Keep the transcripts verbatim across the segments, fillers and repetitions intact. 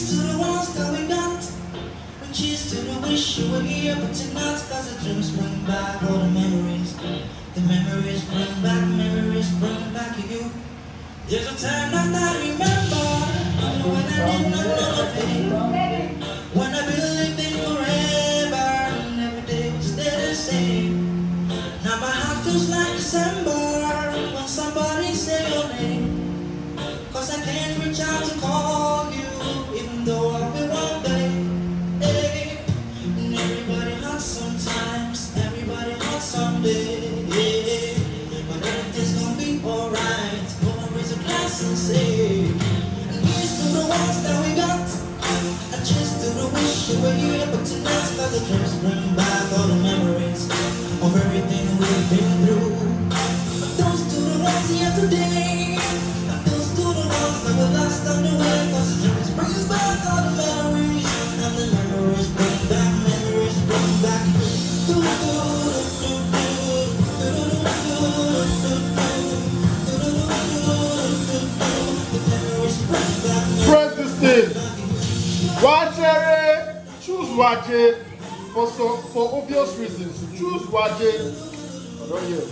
cheers to the ones that we got. We cheers to the wish you were here, but tonight, cause the dreams bring back all the memories. The memories bring back, memories bring back you. There's a time that I remember, when I did not know the pain. When I believed in forever, and every day would stay the same. Now my heart feels like December, when somebody say your name. Cause I can't reach out to call you, even though I'll be one day. Hey. And everybody hurts sometimes, everybody hurts someday. Hey. But everything's gonna be alright. Gonna raise a glass and say, and here's to the ones that we got. And cheers to the wish you were here, but tonight, cause the dreams bring back all the memories of everything we've been through. But those to the ones here today. Never lost on the way, cause the dreams bring back all the memories. And the memories bring back, memories bring back. Press this thing. Watch it. Choose watch it. For so for obvious reasons. Choose watch it. I don't hear.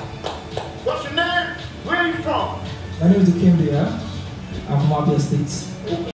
What's your name? Where are you from? My name is Okemdiya. I'm from Okemdiya States.